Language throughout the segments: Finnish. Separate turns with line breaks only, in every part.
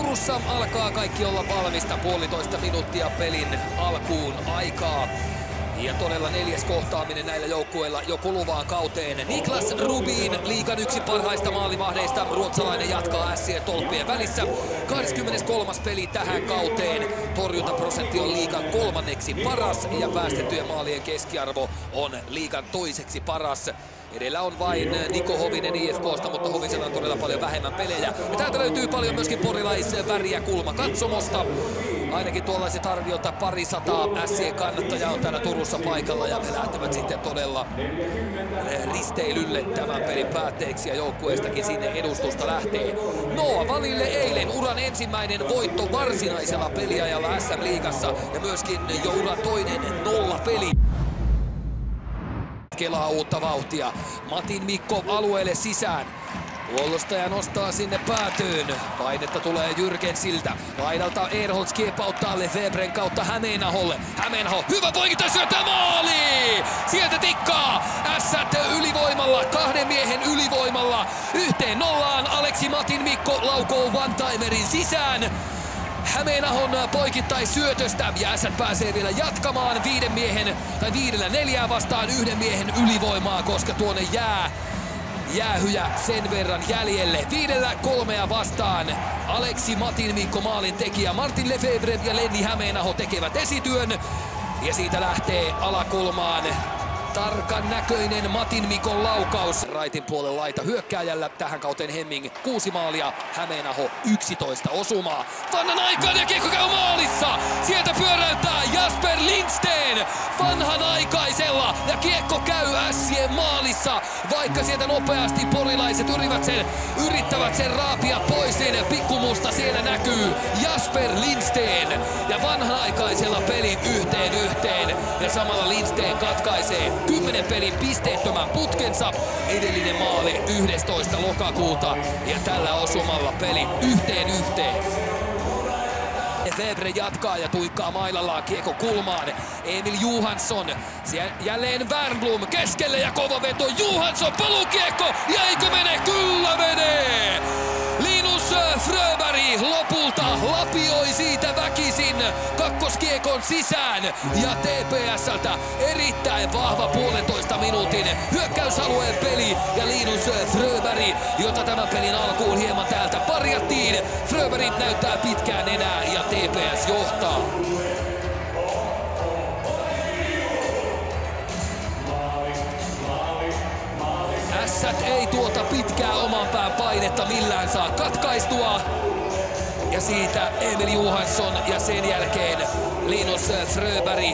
Turussa alkaa kaikki olla valmista, 1,5 minuuttia pelin alkuun aikaa. Ja todella 4. kohtaaminen näillä joukkueilla jo kuluvaan kauteen. Niklas Rubin, liigan yksi parhaista maalivahdeista, ruotsalainen jatkaa ässien tolppien välissä. 23. peli tähän kauteen. Torjuntaprosentti on liigan 3. paras ja päästettyjen maalien keskiarvo on liigan 2. paras. Edellä on vain Niko Hovinen IFK:sta, mutta Hovisella on todella paljon vähemmän pelejä. Ja täältä löytyy paljon myöskin porilaisväriä kulmakatsomosta. Ainakin tuollaiset arviolta 200 ässien kannattajaa on täällä Turussa paikalla ja he lähtevät sitten todella risteilylle tämän pelin päätteeksi ja joukkueestakin sinne edustusta lähtee. Noa Valille eilen uran ensimmäinen voitto varsinaisella peliajalla SM-liigassa ja myöskin jo uran toinen 0 peli. Kelaa uutta vauhtia. Matin Mikko alueelle sisään. Puolustaja nostaa sinne päätyyn. Painetta tulee Jürgensiltä. Laidalta Ehrholz kiepauttaa Lefebvren kautta Hämeenaholle. Hämeenaho, hyvä poikinta, syöttää maali! Sieltä tikkaa ässät ylivoimalla, 2 miehen ylivoimalla. 1-0 Aleksi Matin Mikko laukoo one-timerin sisään. Hämeenahon poikittais-syötöstä ja ässät pääsee vielä jatkamaan 5-4 vastaan 1 miehen ylivoimaa, koska tuonne jää jäähyjä sen verran jäljelle. 5-3 vastaan Aleksi Matin Mikko maalin tekijä. Martin Lefebvre ja Lenni Hämeenaho tekevät esityön ja siitä lähtee alakulmaan tarkan näköinen Matin Mikon laukaus. Raitin puolen laita hyökkääjällä tähän kauteen Hemming 6 maalia, Hämeenaho 11 osumaa. Vanhanaikainen ja kiekko käy maalissa! Sieltä pyöräyttää Jasper Lindsten vanhanaikaisella ja kiekko käy ässien maalissa. Vaikka sieltä nopeasti porilaiset yrittävät sen raapia pois, niin pikkumusta siellä näkyy Jasper Lindsten. Ja vanhanaikaisella pelin 1-1 ja samalla Lindsten katkaisee 10 pelin pisteettömän putkensa. Edellinen maali 11. lokakuuta ja tällä osumalla peli 1-1. Lefebvre jatkaa ja tuikkaa mailallaan kiekko kulmaan. Emil Johansson, jälleen Wernbloom keskelle ja kova veto. Johansson paluukiekko ja eikö mene? Kyllä menee! Linus Fröberg lopulta lapioi siitä väkisin kakkoskiekon sisään ja TPS:ltä erittäin vahva 1,5 minuutin hyökkäysalueen peli ja Linus Fröberg, jota tämän pelin alkuun hieman täältä parjattiin. Fröberg näyttää pitkään enää ja TPS johtaa. Ässät ei tuota pitkää oman pään painetta millään saa katkaistua. Ja siitä Emil Johansson ja sen jälkeen Linus Fröberg.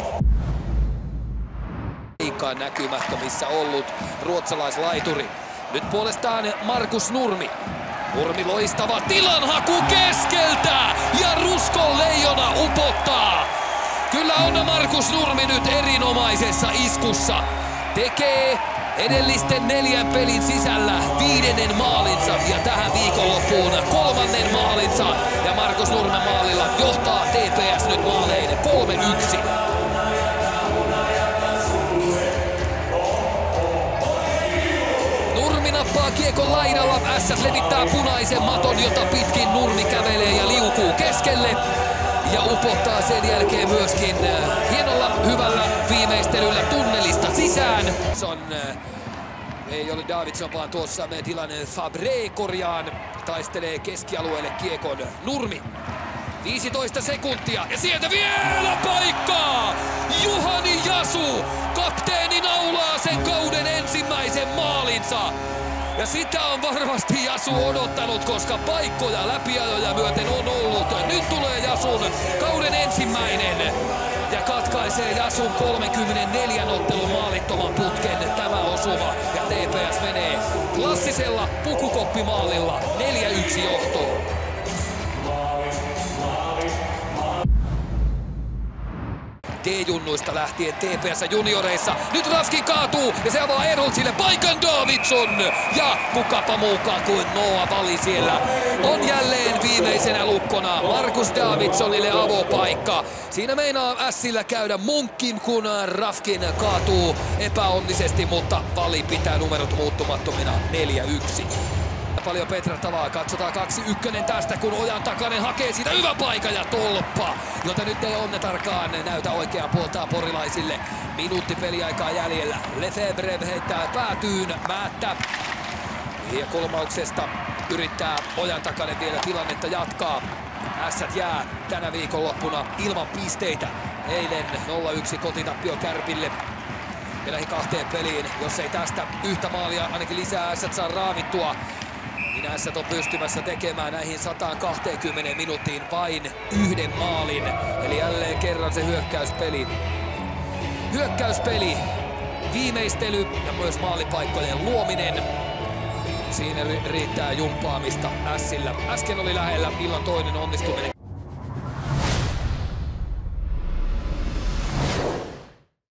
Liikaa näkymättömissä ollut ruotsalaislaituri. Nyt puolestaan Markus Nurmi. Nurmi loistava tilanhaku keskeltä ja Ruskon leijona upottaa. Kyllä on Markus Nurmi nyt erinomaisessa iskussa. Tekee edellisten 4 pelin sisällä 5. maalinsa ja tähän viikonloppuun 3. maalinsa. Ja Markus Nurmen maalilla johtaa TPS nyt maalein 3-1. Nurmi nappaa kiekon laidalla. Ässät levittää punaisen maton, jota pitkin Nurmi kävelee ja liukuu keskelle. Ja upottaa sen jälkeen myöskin hienolla hyvällä viimeistelyllä tunnelista sisään. Ei ole Davidson, vaan tuossa tilanne Fabre korjaan. Taistelee keskialueelle kiekon Nurmi. 15 sekuntia ja sieltä vielä paikkaa! Juhani Jasu, kapteeni naulaa sen kauden ensimmäisen maalinsa. Ja sitä on varmasti Jasu odottanut, koska paikkoja läpiajoja myöten on ollut. Nyt tulee Jasun kauden ensimmäinen ja katkaisee Jasun 34 ottelun maalittoman putken tämä osuma. Ja TPS menee klassisella pukukoppimaalilla 4-1 johtoon. D-junnuista lähtien TPS junioreissa. Nyt Raskin kaatuu ja se avaa Ehrholzille paikan Davidson. Ja kukapa muukaan kuin Noa Vali siellä on jälleen viimeisenä lukkona. Markus Davidsonille avopaikka. Siinä meinaa ässillä käydä Munkkin, kun Rafkin kaatuu epäonnisesti, mutta Vali pitää numerot muuttumattomina 4-1. paljon petrattavaa. Katsotaan 2-1 tästä, kun Ojan Takanen hakee siitä hyvä paikka ja tolppa, jota nyt ei onnetarkaan näytä oikeaan puoltaan porilaisille. Minuutti peliaikaa jäljellä. Lefebvre heittää päätyyn. Määttä. Ja kolmauksesta yrittää Ojan Takanen vielä tilannetta jatkaa. Ässät jää tänä viikonloppuna ilman pisteitä. Eilen 0-1 kotitappio Kärpille. Ja näihin 2 peliin, jos ei tästä yhtä maalia ainakin lisää Ässät saa raavittua, niin Ässät on pystymässä tekemään näihin 120 minuuttiin vain 1 maalin. Eli jälleen kerran se hyökkäyspeli. Viimeistely ja myös maalipaikkojen luominen. Siinä riittää jumppaamista Ässillä. Äsken oli lähellä illan toinen onnistuminen.